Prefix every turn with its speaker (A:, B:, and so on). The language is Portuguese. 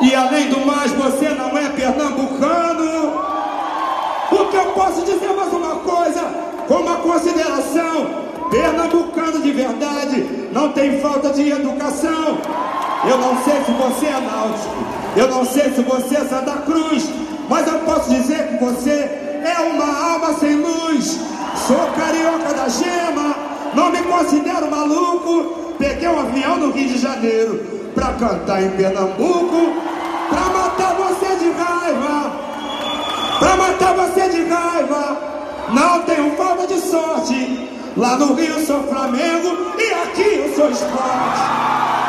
A: E além do mais, você não é pernambucano. Porque eu posso dizer mais uma coisa, com uma consideração: pernambucano de verdade não tem falta de educação. Eu não sei se você é náutico, eu não sei se você é Santa Cruz, mas eu posso dizer que você é uma alma sem luz. Sou carioca da gema, não me considero maluco. Peguei um avião no Rio de Janeiro pra cantar em Pernambuco, pra matar você de raiva, pra matar você de raiva. Não tenho falta de sorte, lá no Rio sou Flamengo e aqui eu sou Sport.